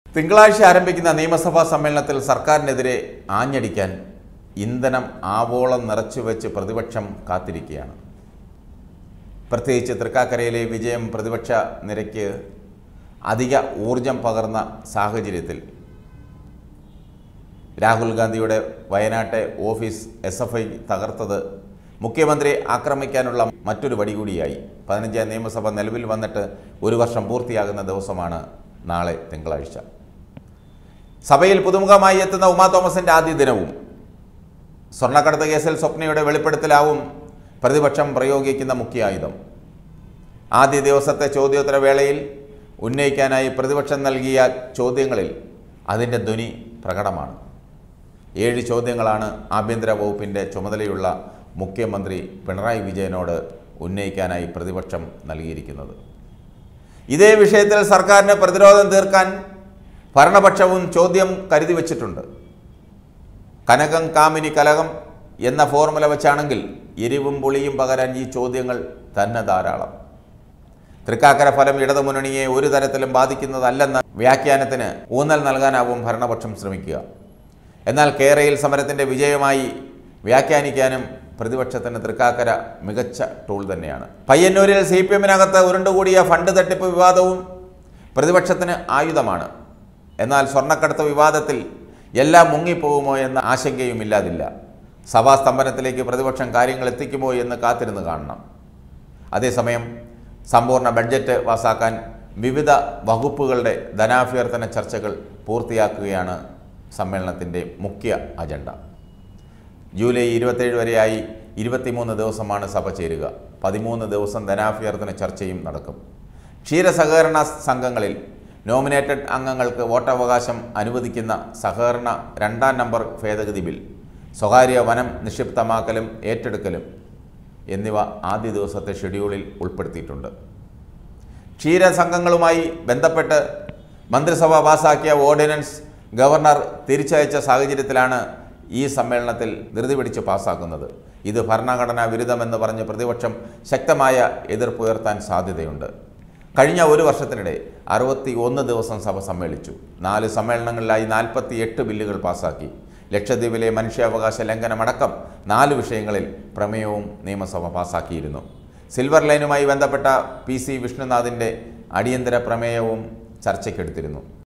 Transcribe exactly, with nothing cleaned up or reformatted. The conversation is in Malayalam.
തിങ്കളാഴ്ച ആരംഭിക്കുന്ന നിയമസഭാ സമ്മേളനത്തിൽ സർക്കാരിനെതിരെ ആഞ്ഞടിക്കാൻ ഇന്ധനം ആവോളം നിറച്ചുവെച്ച് പ്രതിപക്ഷം കാത്തിരിക്കുകയാണ്. പ്രത്യേകിച്ച് തൃക്കാക്കരയിലെ വിജയം പ്രതിപക്ഷ നിരയ്ക്ക് അധിക ഊർജം പകർന്ന സാഹചര്യത്തിൽ രാഹുൽ ഗാന്ധിയുടെ വയനാട്ടെ ഓഫീസ് എസ് എഫ് ഐ തകർത്തത് മുഖ്യമന്ത്രിയെ ആക്രമിക്കാനുള്ള മറ്റൊരു വടി കൂടിയായി. പതിനഞ്ചാം നിയമസഭ നിലവിൽ വന്നിട്ട് ഒരു വർഷം പൂർത്തിയാകുന്ന ദിവസമാണ് നാളെ തിങ്കളാഴ്ച. സഭയിൽ പുതുമുഖമായി എത്തുന്ന ഉമാ തോമസിൻ്റെ ആദ്യ ദിനവും സ്വർണ്ണക്കടത്ത് കേസിൽ സ്വപ്നയുടെ വെളിപ്പെടുത്തലാവും പ്രതിപക്ഷം പ്രയോഗിക്കുന്ന മുഖ്യ ആയുധം. ആദ്യ ദിവസത്തെ ചോദ്യോത്തര വേളയിൽ ഉന്നയിക്കാനായി പ്രതിപക്ഷം നൽകിയ ചോദ്യങ്ങളിൽ അതിൻ്റെ ധ്വനി പ്രകടമാണ്. ഏഴ് ചോദ്യങ്ങളാണ് ആഭ്യന്തര വകുപ്പിൻ്റെ ചുമതലയുള്ള മുഖ്യമന്ത്രി പിണറായി വിജയനോട് ഉന്നയിക്കാനായി പ്രതിപക്ഷം നൽകിയിരിക്കുന്നത്. ഇതേ വിഷയത്തിൽ സർക്കാരിന് പ്രതിരോധം തീർക്കാൻ ഭരണപക്ഷവും ചോദ്യം കരുതി വച്ചിട്ടുണ്ട്. കനകം കാമിനി കലകം എന്ന ഫോർമുല വെച്ചാണെങ്കിൽ എരിവും പുളിയും പകരാൻ ഈ ചോദ്യങ്ങൾ തന്നെ ധാരാളം. തൃക്കാക്കര ഫലം ഇടതുമുന്നണിയെ ഒരു തരത്തിലും ബാധിക്കുന്നതല്ലെന്ന വ്യാഖ്യാനത്തിന് ഊന്നൽ നൽകാനാവും ഭരണപക്ഷം ശ്രമിക്കുക. എന്നാൽ കേരയിൽ സമരത്തിൻ്റെ വിജയമായി വ്യാഖ്യാനിക്കാനും പ്രതിപക്ഷത്തിന് തൃക്കാക്കര മികച്ച ടൂൾ തന്നെയാണ്. പയ്യന്നൂരിൽ സി പി എമ്മിനകത്ത് ഉരുണ്ടുകൂടിയ ഫണ്ട് തട്ടിപ്പ് വിവാദവും പ്രതിപക്ഷത്തിന് ആയുധമാണ്. എന്നാൽ സ്വർണ്ണക്കടത്ത് വിവാദത്തിൽ എല്ലാം മുങ്ങിപ്പോകുമോ എന്ന ആശങ്കയുമില്ലാതില്ല. സഭാ സ്തംഭനത്തിലേക്ക് പ്രതിപക്ഷം കാര്യങ്ങൾ എത്തിക്കുമോ എന്ന് കാത്തിരുന്ന് കാണണം. അതേസമയം സമ്പൂർണ്ണ ബഡ്ജറ്റ് പാസാക്കാൻ വിവിധ വകുപ്പുകളുടെ ധനാഭ്യർത്ഥന ചർച്ചകൾ പൂർത്തിയാക്കുകയാണ് സമ്മേളനത്തിൻ്റെ മുഖ്യ അജണ്ട. ജൂലൈ ഇരുപത്തേഴ് വരെയായി ഇരുപത്തിമൂന്ന് ദിവസമാണ് സഭ ചേരുക. പതിമൂന്ന് ദിവസം ധനാഭ്യർത്ഥന ചർച്ചയും നടക്കും. ക്ഷീരസഹകരണ സംഘങ്ങളിൽ നോമിനേറ്റഡ് അംഗങ്ങൾക്ക് വോട്ടവകാശം അനുവദിക്കുന്ന സഹകരണ രണ്ടാം നമ്പർ ഭേദഗതി ബിൽ, സ്വകാര്യ വനം നിക്ഷിപ്തമാക്കലും ഏറ്റെടുക്കലും എന്നിവ ആദ്യ ദിവസത്തെ ഷെഡ്യൂളിൽ ഉൾപ്പെടുത്തിയിട്ടുണ്ട്. ക്ഷീരസംഘങ്ങളുമായി ബന്ധപ്പെട്ട് മന്ത്രിസഭ പാസാക്കിയ ഓർഡിനൻസ് ഗവർണർ തിരിച്ചയച്ച സാഹചര്യത്തിലാണ് ഈ സമ്മേളനത്തിൽ ധൃതി പിടിച്ച് പാസ്സാക്കുന്നത്. ഇത് ഭരണഘടനാ വിരുദ്ധമെന്ന് പറഞ്ഞ് പ്രതിപക്ഷം ശക്തമായ എതിർപ്പുയർത്താൻ സാധ്യതയുണ്ട്. കഴിഞ്ഞ ഒരു വർഷത്തിനിടെ അറുപത്തി ഒന്ന് ദിവസം സഭ സമ്മേളിച്ചു. നാല് സമ്മേളനങ്ങളിലായി നാൽപ്പത്തി എട്ട് ബില്ലുകൾ പാസാക്കി. ലക്ഷദ്വീപിലെ മനുഷ്യാവകാശ ലംഘനമടക്കം നാല് വിഷയങ്ങളിൽ പ്രമേയവും നിയമസഭ പാസാക്കിയിരുന്നു. സിൽവർ ലൈനുമായി ബന്ധപ്പെട്ട പി സി വിഷ്ണുനാഥിൻ്റെ അടിയന്തര പ്രമേയവും ചർച്ചയ്ക്കെടുത്തിരുന്നു.